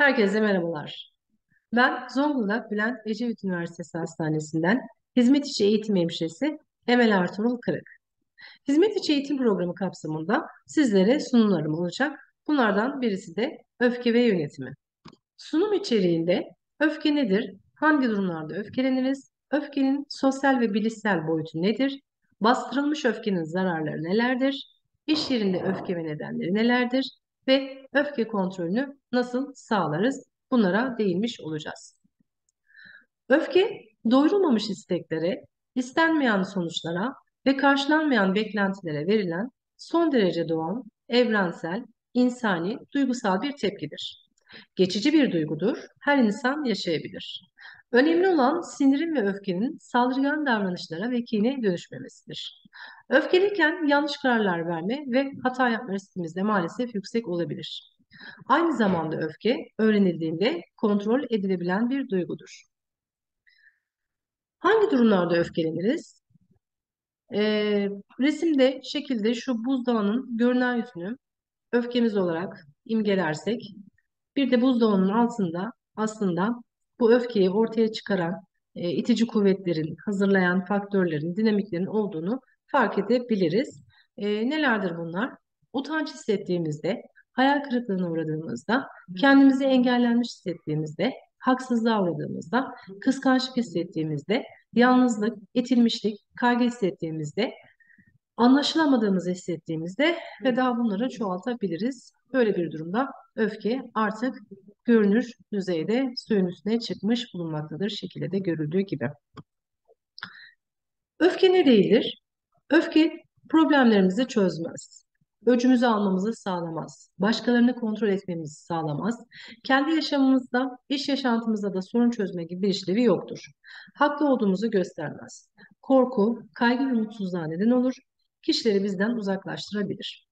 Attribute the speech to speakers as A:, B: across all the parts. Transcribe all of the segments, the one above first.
A: Herkese merhabalar. Ben Zonguldak Bülent Ecevit Üniversitesi Hastanesi'nden hizmet içi eğitim hemşiresi Emel Ertuğrul Kırık. Hizmet içi eğitim programı kapsamında sizlere sunumlarım olacak. Bunlardan birisi de öfke ve yönetimi. Sunum içeriğinde öfke nedir? Hangi durumlarda öfkeleniriz? Öfkenin sosyal ve bilişsel boyutu nedir? Bastırılmış öfkenin zararları nelerdir? İş yerinde öfke ve nedenleri nelerdir? Ve öfke kontrolünü nasıl sağlarız? Bunlara değinmiş olacağız. Öfke, doyurulmamış isteklere, istenmeyen sonuçlara ve karşılanmayan beklentilere verilen son derece doğal, evrensel, insani, duygusal bir tepkidir. Geçici bir duygudur, her insan yaşayabilir. Önemli olan sinirin ve öfkenin saldırgan davranışlara ve kine dönüşmemesidir. Öfkeliyken yanlış kararlar verme ve hata yapma riskimiz de maalesef yüksek olabilir. Aynı zamanda öfke, öğrenildiğinde kontrol edilebilen bir duygudur. Hangi durumlarda öfkeleniriz? Ee, Resimde, şekilde şu buzdağının görünen yüzünü öfkemiz olarak imgelersek, bir de buzdağının altında aslında bu öfkeyi ortaya çıkaran itici kuvvetlerin, hazırlayan faktörlerin, dinamiklerin olduğunu fark edebiliriz. Nelerdir bunlar? Utanç hissettiğimizde, hayal kırıklığına uğradığımızda, kendimizi engellenmiş hissettiğimizde, haksızlığa uğradığımızda, kıskançlık hissettiğimizde, yalnızlık, itilmişlik, kaygı hissettiğimizde, anlaşılamadığımızı hissettiğimizde ve daha bunları çoğaltabiliriz. Böyle bir durumda öfke artık görünür düzeyde suyun üstüne çıkmış bulunmaktadır şekilde de görüldüğü gibi. Öfke ne değildir? Öfke problemlerimizi çözmez. Öcümüzü almamızı sağlamaz. Başkalarını kontrol etmemizi sağlamaz. Kendi yaşamımızda, iş yaşantımızda da sorun çözme gibi bir işlevi yoktur. Haklı olduğumuzu göstermez. Korku, kaygı ve mutsuzluğa neden olur. Kişileri bizden uzaklaştırabilir.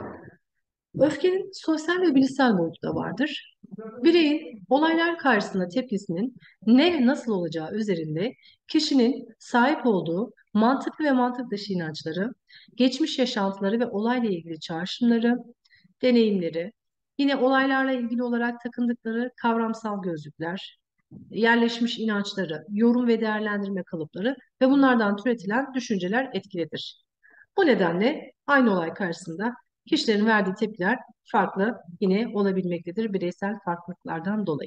A: Öfkenin sosyal ve bilişsel boyutu da vardır. Bireyin olaylar karşısında tepkisinin ne ve nasıl olacağı üzerinde kişinin sahip olduğu mantıklı ve mantık dışı inançları, geçmiş yaşantıları ve olayla ilgili çağrışımları, deneyimleri, yine olaylarla ilgili olarak takındıkları kavramsal gözlükler, yerleşmiş inançları, yorum ve değerlendirme kalıpları ve bunlardan türetilen düşünceler etkilidir. Bu nedenle aynı olay karşısında kişilerin verdiği tepkiler farklı yine olabilmektedir bireysel farklılıklardan dolayı.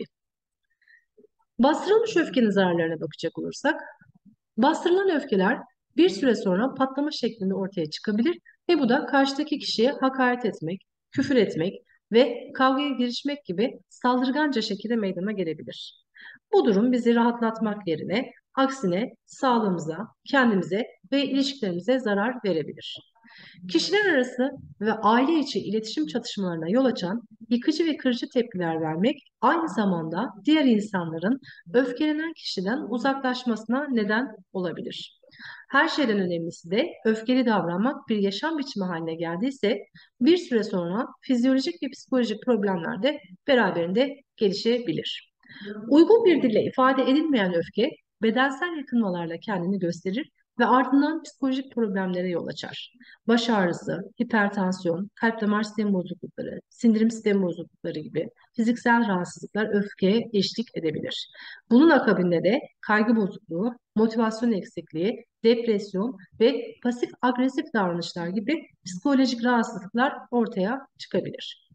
A: Bastırılmış öfkenin zararlarına bakacak olursak, bastırılan öfkeler bir süre sonra patlama şeklinde ortaya çıkabilir ve bu da karşıdaki kişiye hakaret etmek, küfür etmek ve kavgaya girişmek gibi saldırganca şekilde meydana gelebilir. Bu durum bizi rahatlatmak yerine aksine sağlığımıza, kendimize ve ilişkilerimize zarar verebilir. Kişiler arası ve aile içi iletişim çatışmalarına yol açan yıkıcı ve kırıcı tepkiler vermek aynı zamanda diğer insanların öfkelenen kişiden uzaklaşmasına neden olabilir. Her şeyden önemlisi de öfkeli davranmak bir yaşam biçimi haline geldiyse bir süre sonra fizyolojik ve psikolojik problemler de beraberinde gelişebilir. Uygun bir dille ifade edilmeyen öfke bedensel yakınmalarla kendini gösterir ve ardından psikolojik problemlere yol açar. Baş ağrısı, hipertansiyon, kalp damar sistemi bozuklukları, sindirim sistemi bozuklukları gibi fiziksel rahatsızlıklar öfkeye eşlik edebilir. Bunun akabinde de kaygı bozukluğu, motivasyon eksikliği, depresyon ve pasif agresif davranışlar gibi psikolojik rahatsızlıklar ortaya çıkabilir.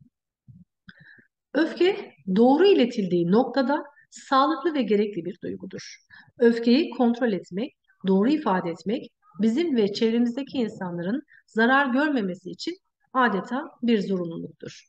A: Öfke doğru iletildiği noktada sağlıklı ve gerekli bir duygudur. Öfkeyi kontrol etmek, doğru ifade etmek bizim ve çevremizdeki insanların zarar görmemesi için adeta bir zorunluluktur.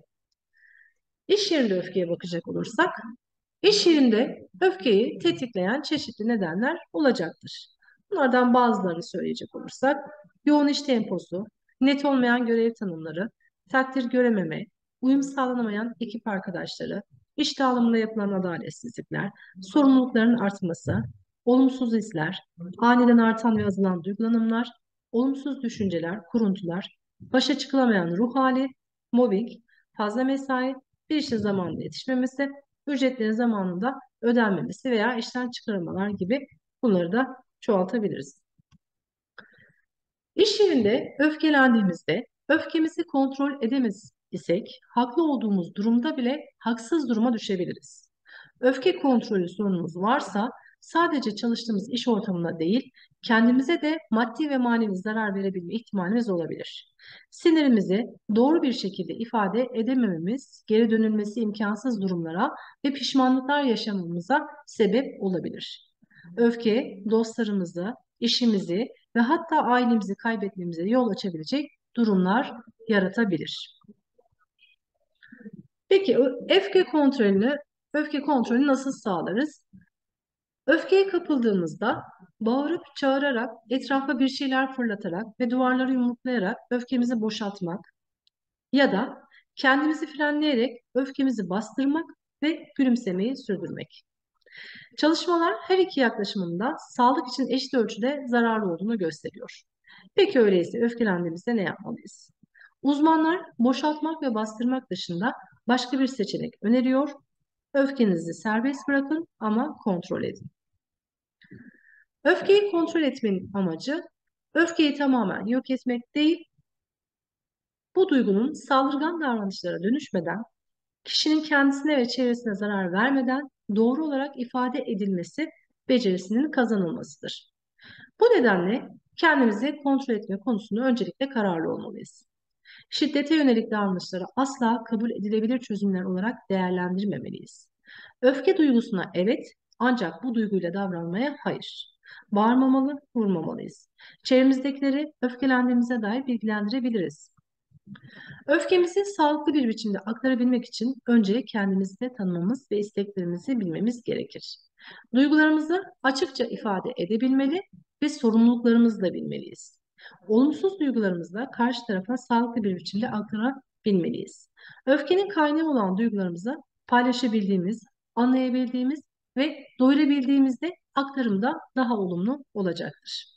A: İş yerinde öfkeye bakacak olursak, iş yerinde öfkeyi tetikleyen çeşitli nedenler olacaktır. Bunlardan bazılarını söyleyecek olursak, yoğun iş temposu, net olmayan görev tanımları, takdir görememe, uyum sağlanamayan ekip arkadaşları, iş dağılımında yapılan adaletsizlikler, sorumlulukların artması, olumsuz hisler, aniden artan ve azalan duygulanımlar, olumsuz düşünceler, kuruntular, başa çıkılamayan ruh hali, mobbing, fazla mesai, bir işin zamanında yetişmemesi, ücretlerin zamanında ödenmemesi veya işten çıkarılmalar gibi bunları da çoğaltabiliriz. İş yerinde öfkelendiğimizde öfkemizi kontrol isek, haklı olduğumuz durumda bile haksız duruma düşebiliriz. Öfke kontrolü sorunumuz varsa sadece çalıştığımız iş ortamında değil, kendimize de maddi ve manevi zarar verebilme ihtimalimiz olabilir. Sinirimizi doğru bir şekilde ifade edemememiz, geri dönülmesi imkansız durumlara ve pişmanlıklar yaşamamıza sebep olabilir. Öfke, dostlarımızı, işimizi ve hatta ailemizi kaybetmemize yol açabilecek durumlar yaratabilir. Peki öfke kontrolünü nasıl sağlarız? Öfkeye kapıldığımızda bağırıp çağırarak, etrafa bir şeyler fırlatarak ve duvarları yumruklayarak öfkemizi boşaltmak ya da kendimizi frenleyerek öfkemizi bastırmak ve gülümsemeyi sürdürmek. Çalışmalar her iki yaklaşımın da sağlık için eşit ölçüde zararlı olduğunu gösteriyor. Peki öyleyse öfkelendiğimizde ne yapmalıyız? Uzmanlar boşaltmak ve bastırmak dışında başka bir seçenek öneriyor. Öfkenizi serbest bırakın ama kontrol edin. Öfkeyi kontrol etmenin amacı öfkeyi tamamen yok etmek değil, bu duygunun saldırgan davranışlara dönüşmeden, kişinin kendisine ve çevresine zarar vermeden doğru olarak ifade edilmesi becerisinin kazanılmasıdır. Bu nedenle kendimizi kontrol etme konusunda öncelikle kararlı olmalıyız. Şiddete yönelik davranışları asla kabul edilebilir çözümler olarak değerlendirmemeliyiz. Öfke duygusuna evet, ancak bu duyguyla davranmaya hayır. Bağırmamalı, vurmamalıyız. Çevremizdekileri öfkelendiğimize dair bilgilendirebiliriz. Öfkemizi sağlıklı bir biçimde aktarabilmek için önce kendimizi de tanımamız ve isteklerimizi bilmemiz gerekir. Duygularımızı açıkça ifade edebilmeli ve sorumluluklarımızı da bilmeliyiz. Olumsuz duygularımızı da karşı tarafa sağlıklı bir biçimde aktarabilmeliyiz. Öfkenin kaynağı olan duygularımızı paylaşabildiğimiz, anlayabildiğimiz ve doyurabildiğimizde aktarım da daha olumlu olacaktır.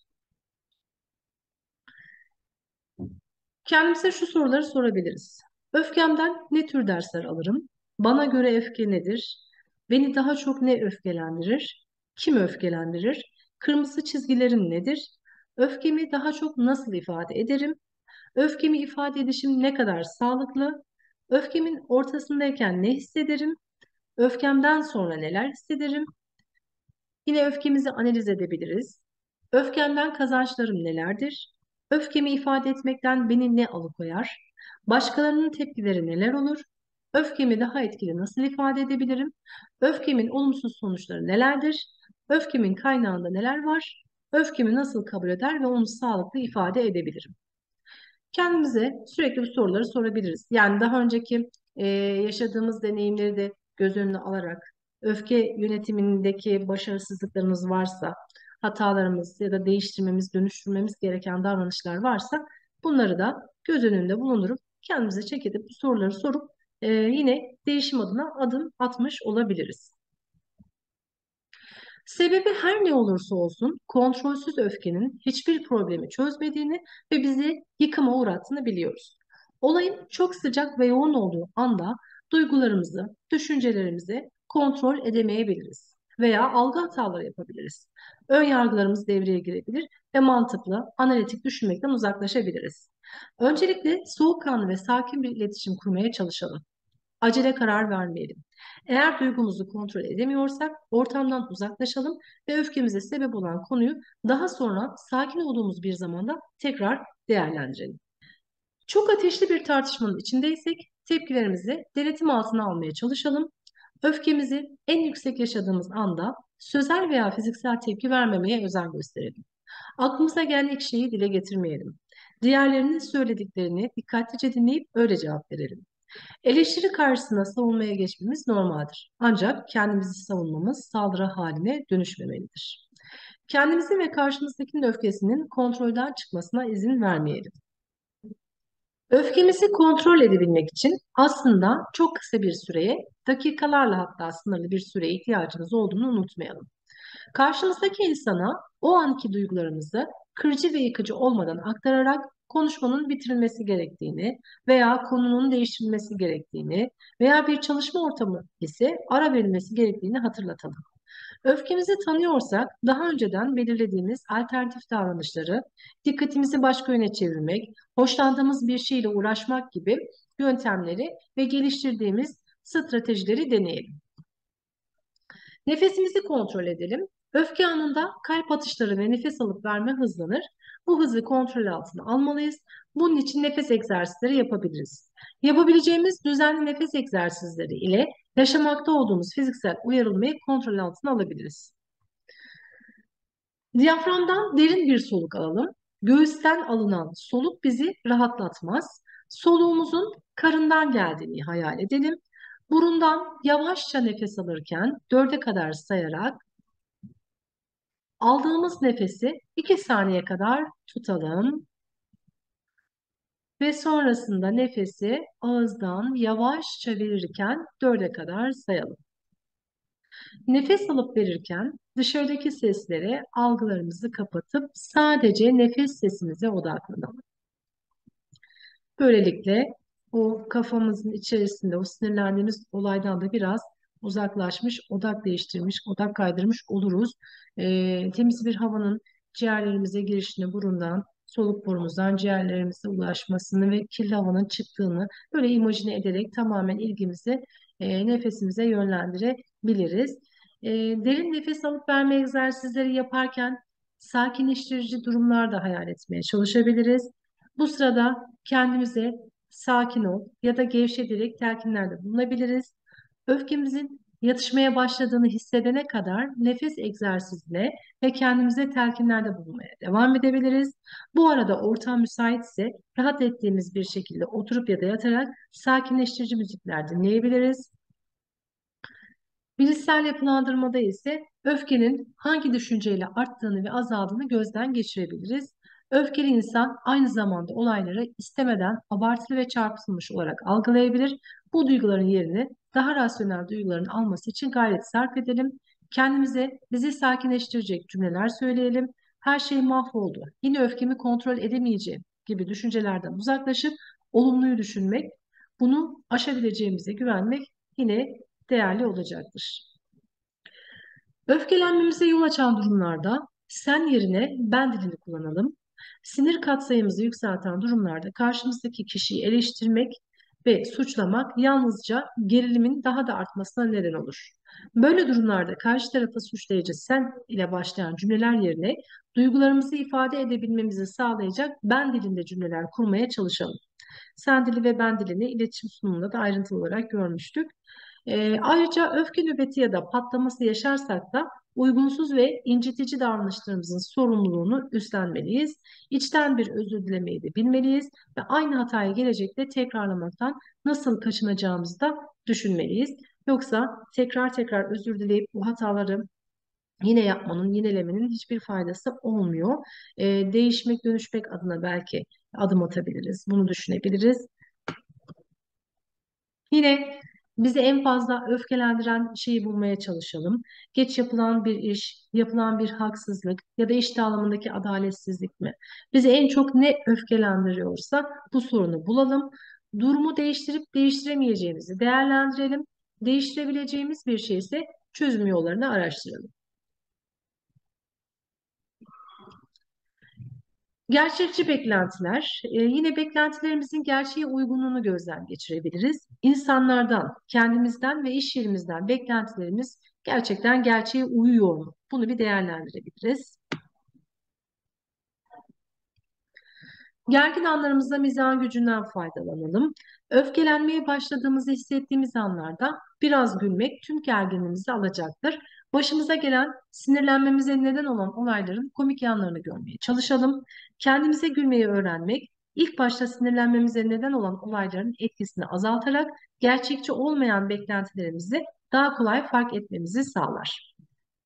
A: Kendimize şu soruları sorabiliriz. Öfkemden ne tür dersler alırım? Bana göre öfke nedir? Beni daha çok ne öfkelendirir? Kim öfkelendirir? Kırmızı çizgilerim nedir? Öfkemi daha çok nasıl ifade ederim? Öfkemi ifade edişim ne kadar sağlıklı? Öfkemin ortasındayken ne hissederim? Öfkemden sonra neler hissederim? Yine öfkemizi analiz edebiliriz. Öfkemden kazançlarım nelerdir? Öfkemi ifade etmekten beni ne alıkoyar? Başkalarının tepkileri neler olur? Öfkemi daha etkili nasıl ifade edebilirim? Öfkemin olumsuz sonuçları nelerdir? Öfkemin kaynağında neler var? Öfkemi nasıl kabul eder ve onu sağlıklı ifade edebilirim? Kendimize sürekli bu soruları sorabiliriz. Yani daha önceki yaşadığımız deneyimleri de göz önüne alarak öfke yönetimindeki başarısızlıklarımız varsa, hatalarımız ya da değiştirmemiz, dönüştürmemiz gereken davranışlar varsa bunları da göz önünde bulundurup kendimize çek edip bu soruları sorup yine değişim adına adım atmış olabiliriz. Sebebi her ne olursa olsun kontrolsüz öfkenin hiçbir problemi çözmediğini ve bizi yıkıma uğrattığını biliyoruz. Olayın çok sıcak ve yoğun olduğu anda duygularımızı, düşüncelerimizi kontrol edemeyebiliriz veya algı hataları yapabiliriz. Ön yargılarımız devreye girebilir ve mantıklı, analitik düşünmekten uzaklaşabiliriz. Öncelikle soğukkanlı ve sakin bir iletişim kurmaya çalışalım. Acele karar vermeyelim. Eğer duygumuzu kontrol edemiyorsak ortamdan uzaklaşalım ve öfkemize sebep olan konuyu daha sonra sakin olduğumuz bir zamanda tekrar değerlendirelim. Çok ateşli bir tartışmanın içindeysek tepkilerimizi denetim altına almaya çalışalım. Öfkemizi en yüksek yaşadığımız anda sözel veya fiziksel tepki vermemeye özen gösterelim. Aklımıza gelen ilk şeyi dile getirmeyelim. Diğerlerinin söylediklerini dikkatlice dinleyip öyle cevap verelim. Eleştiri karşısında savunmaya geçmemiz normaldir. Ancak kendimizi savunmamız saldırı haline dönüşmemelidir. Kendimizin ve karşımızdakinin öfkesinin kontrolden çıkmasına izin vermeyelim. Öfkemizi kontrol edebilmek için aslında çok kısa bir süreye, dakikalarla hatta sınırlı bir süreye ihtiyacımız olduğunu unutmayalım. Karşımızdaki insana o anki duygularımızı kırıcı ve yıkıcı olmadan aktararak konuşmanın bitirilmesi gerektiğini veya konunun değiştirilmesi gerektiğini veya bir çalışma ortamı ise ara verilmesi gerektiğini hatırlatalım. Öfkemizi tanıyorsak daha önceden belirlediğimiz alternatif davranışları, dikkatimizi başka yöne çevirmek, hoşlandığımız bir şeyle uğraşmak gibi yöntemleri ve geliştirdiğimiz stratejileri deneyelim. Nefesimizi kontrol edelim. Öfke anında kalp atışları ve nefes alıp verme hızlanır. Bu hızı kontrol altına almalıyız. Bunun için nefes egzersizleri yapabiliriz. Yapabileceğimiz düzenli nefes egzersizleri ile yaşamakta olduğumuz fiziksel uyarılmayı kontrol altına alabiliriz. Diyaframdan derin bir soluk alalım. Göğüsten alınan soluk bizi rahatlatmaz. Soluğumuzun karından geldiğini hayal edelim. Burundan yavaşça nefes alırken 4'e kadar sayarak aldığımız nefesi 2 saniye kadar tutalım ve sonrasında nefesi ağızdan yavaşça verirken 4'e kadar sayalım. Nefes alıp verirken dışarıdaki seslere algılarımızı kapatıp sadece nefes sesimize odaklanalım. Böylelikle o kafamızın içerisinde o sinirlendiğimiz olaydan da biraz uzaklaşmış, odak değiştirmiş, odak kaydırmış oluruz. Temiz bir havanın ciğerlerimize girişini burundan, soluk borumuzdan ciğerlerimize ulaşmasını ve kirli havanın çıktığını böyle imajine ederek tamamen ilgimizi nefesimize yönlendirebiliriz. Derin nefes alıp verme egzersizleri yaparken sakinleştirici durumlar da hayal etmeye çalışabiliriz. Bu sırada kendimize sakin ol ya da gevşeterek telkinlerde bulunabiliriz. Öfkemizin yatışmaya başladığını hissedene kadar nefes egzersizine ve kendimize telkinlerde bulunmaya devam edebiliriz. Bu arada ortam müsaitse rahat ettiğimiz bir şekilde oturup ya da yatarak sakinleştirici müzikler dinleyebiliriz. Bilişsel yapılandırmada ise öfkenin hangi düşünceyle arttığını ve azaldığını gözden geçirebiliriz. Öfkeli insan aynı zamanda olayları istemeden abartılı ve çarpıtılmış olarak algılayabilir. Bu duyguların yerini daha rasyonel duyguların alması için gayret sarf edelim. Kendimize bizi sakinleştirecek cümleler söyleyelim. Her şey mahvoldu, yine öfkemi kontrol edemeyeceğim gibi düşüncelerden uzaklaşıp olumluyu düşünmek, bunu aşabileceğimize güvenmek yine değerli olacaktır. Öfkelenmemize yol açan durumlarda sen yerine ben dilini kullanalım. Sinir katsayımızı yükselten durumlarda karşımızdaki kişiyi eleştirmek ve suçlamak yalnızca gerilimin daha da artmasına neden olur. Böyle durumlarda karşı tarafa suçlayıcı sen ile başlayan cümleler yerine duygularımızı ifade edebilmemizi sağlayacak ben dilinde cümleler kurmaya çalışalım. Sen dili ve ben dilini iletişim sunumunda da ayrıntılı olarak görmüştük. Ayrıca öfke nöbeti ya da patlaması yaşarsak da uygunsuz ve incitici davranışlarımızın sorumluluğunu üstlenmeliyiz. İçten bir özür dilemeyi de bilmeliyiz ve aynı hatayı gelecekte tekrarlamaktan nasıl kaçınacağımızı da düşünmeliyiz. Yoksa tekrar tekrar özür dileyip bu hataları yine yapmanın, yinelemenin hiçbir faydası olmuyor. Değişmek, dönüşmek adına belki adım atabiliriz, bunu düşünebiliriz. Yine bizi en fazla öfkelendiren şeyi bulmaya çalışalım. Geç yapılan bir iş, yapılan bir haksızlık ya da iş dağılımındaki adaletsizlik mi? Bizi en çok ne öfkelendiriyorsa bu sorunu bulalım. Durumu değiştirip değiştiremeyeceğimizi değerlendirelim. Değiştirebileceğimiz bir şey ise çözüm yollarını araştıralım. Gerçekçi beklentiler, yine beklentilerimizin gerçeğe uygunluğunu gözden geçirebiliriz. İnsanlardan, kendimizden ve iş yerimizden beklentilerimiz gerçekten gerçeğe uyuyor mu? Bunu bir değerlendirebiliriz. Gergin anlarımızda mizah gücünden faydalanalım. Öfkelenmeye başladığımızı hissettiğimiz anlarda biraz gülmek tüm gerginliğimizi alacaktır. Başımıza gelen sinirlenmemize neden olan olayların komik yanlarını görmeye çalışalım. Kendimize gülmeyi öğrenmek, ilk başta sinirlenmemize neden olan olayların etkisini azaltarak gerçekçi olmayan beklentilerimizi daha kolay fark etmemizi sağlar.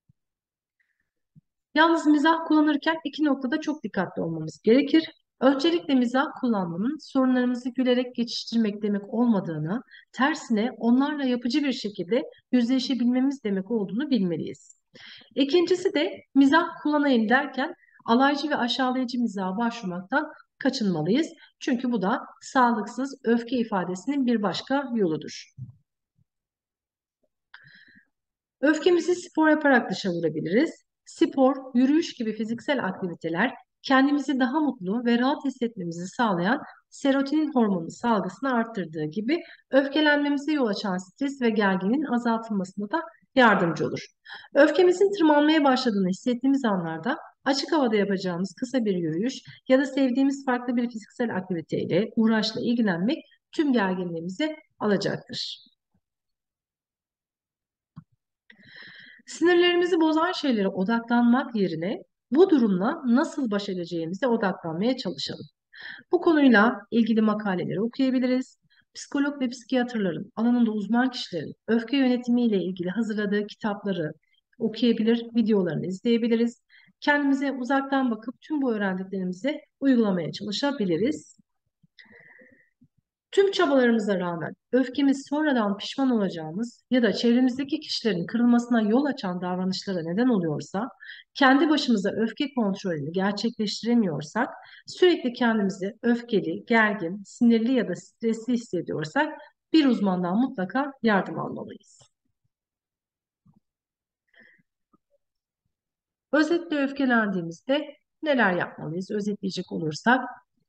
A: Yalnız mizah kullanırken iki noktada çok dikkatli olmamız gerekir. Öncelikle mizah kullanmanın sorunlarımızı gülerek geçiştirmek demek olmadığını, tersine onlarla yapıcı bir şekilde yüzleşebilmemiz demek olduğunu bilmeliyiz. İkincisi de mizah kullanayım derken alaycı ve aşağılayıcı mizaha başvurmaktan kaçınmalıyız. Çünkü bu da sağlıksız öfke ifadesinin bir başka yoludur. Öfkemizi spor yaparak dışa vurabiliriz. Spor, yürüyüş gibi fiziksel aktiviteler kendimizi daha mutlu ve rahat hissetmemizi sağlayan serotonin hormonu salgısını arttırdığı gibi öfkelenmemize yol açan stres ve gerginin azaltılmasına da yardımcı olur. Öfkemizin tırmanmaya başladığını hissettiğimiz anlarda açık havada yapacağımız kısa bir yürüyüş ya da sevdiğimiz farklı bir fiziksel aktiviteyle, uğraşla ilgilenmek tüm gerginliğimizi alacaktır. Sinirlerimizi bozan şeylere odaklanmak yerine bu durumla nasıl baş edeceğimize odaklanmaya çalışalım. Bu konuyla ilgili makaleleri okuyabiliriz. Psikolog ve psikiyatrların, alanında uzman kişilerin öfke yönetimiyle ilgili hazırladığı kitapları okuyabilir, videolarını izleyebiliriz. Kendimize uzaktan bakıp tüm bu öğrendiklerimizi uygulamaya çalışabiliriz. Tüm çabalarımıza rağmen öfkemiz sonradan pişman olacağımız ya da çevremizdeki kişilerin kırılmasına yol açan davranışlara neden oluyorsa, kendi başımıza öfke kontrolünü gerçekleştiremiyorsak, sürekli kendimizi öfkeli, gergin, sinirli ya da stresli hissediyorsak bir uzmandan mutlaka yardım almalıyız. Özetle öfkelendiğimizde neler yapmalıyız? Özetleyecek olursak,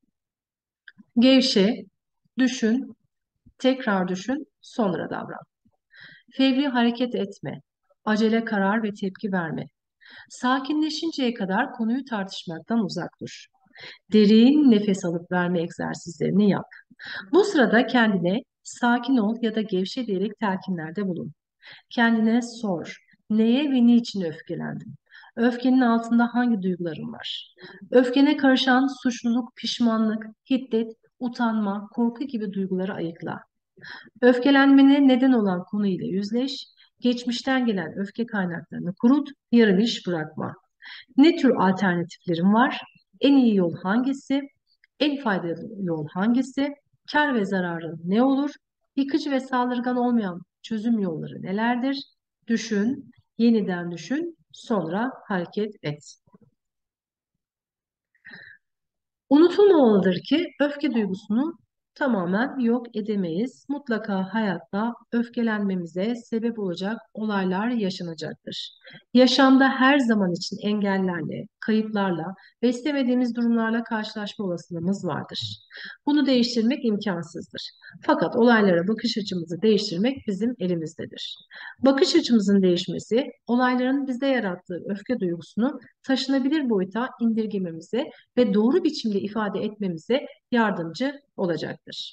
A: gevşe, düşün, tekrar düşün, sonra davran. Fevri hareket etme, acele karar ve tepki verme. Sakinleşinceye kadar konuyu tartışmaktan uzak dur. Derin nefes alıp verme egzersizlerini yap. Bu sırada kendine sakin ol ya da gevşe diyerek telkinlerde bulun. Kendine sor. Neye ve niçin öfkelendin? Öfkenin altında hangi duyguların var? Öfkene karışan suçluluk, pişmanlık, hiddet, utanma, korku gibi duyguları ayıkla. Öfkelenmene neden olan konuyla yüzleş, geçmişten gelen öfke kaynaklarını kurut, yarım iş bırakma. Ne tür alternatiflerin var? En iyi yol hangisi? En faydalı yol hangisi? Kar ve zararın ne olur? Yıkıcı ve saldırgan olmayan çözüm yolları nelerdir? Düşün, yeniden düşün, sonra hareket et. Unutulmamalıdır ki öfke duygusunu tamamen yok edemeyiz. Mutlaka hayatta öfkelenmemize sebep olacak olaylar yaşanacaktır. Yaşamda her zaman için engellerle, kayıplarla ve istemediğimiz durumlarla karşılaşma olasılığımız vardır. Bunu değiştirmek imkansızdır. Fakat olaylara bakış açımızı değiştirmek bizim elimizdedir. Bakış açımızın değişmesi, olayların bizde yarattığı öfke duygusunu taşınabilir boyuta indirgememize ve doğru biçimde ifade etmemize yardımcı olacaktır.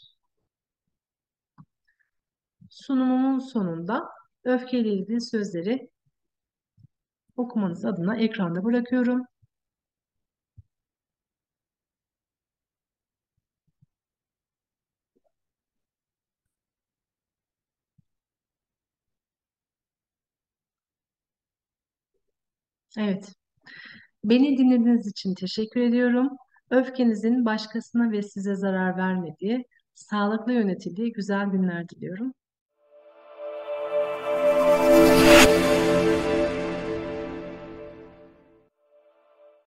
A: Sunumumun sonunda öfkeyle ilgili sözleri okumanız adına ekranda bırakıyorum. Evet, beni dinlediğiniz için teşekkür ediyorum. Öfkenizin başkasına ve size zarar vermediği, sağlıklı yönetildiği güzel günler diliyorum.